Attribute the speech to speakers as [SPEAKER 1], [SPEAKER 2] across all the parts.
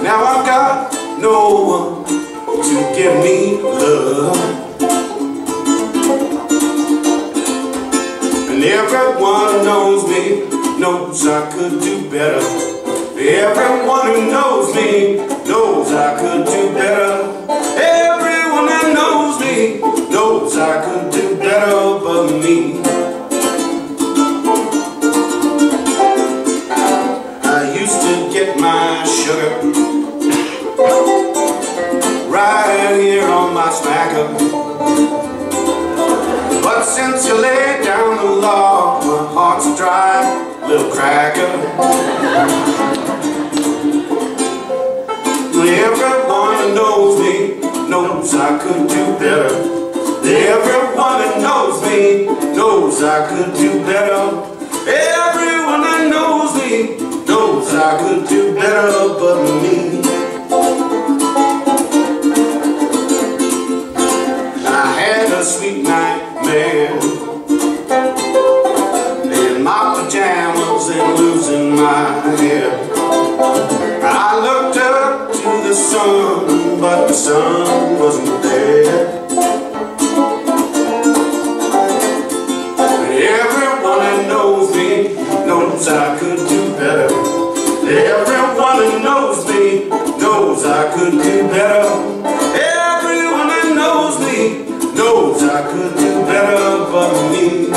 [SPEAKER 1] Now I've got no one to give me love, and everyone who knows me knows I could do better. Everyone who knows me knows I could do better. Everyone that knows me knows I could do better but me. I used to get my sugar right here on my smacker, but since you laid down the law, my heart's dry, little cracker. Everyone who knows me knows I could do better. Everyone that knows me knows I could do better. Everyone that knows me knows I could do better but me. I had a sweet nightmare in my pajamas and losing my hair. I looked up to the sun, but the sun wasn't there. Everyone that knows me knows I could do better. Everyone that knows me knows I could do better. Everyone that knows me knows I could do better but me.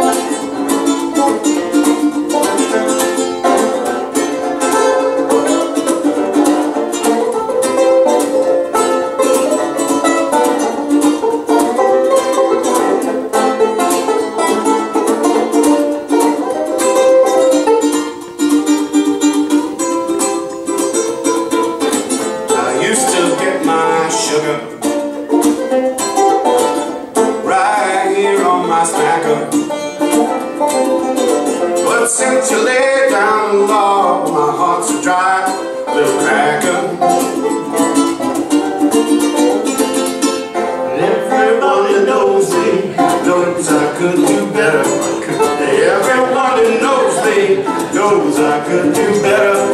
[SPEAKER 1] Right here on my smacker, but since you laid down the law, my heart's a dry little cracker. Everyone that knows me knows I could do better. Everyone that knows me knows I could do better.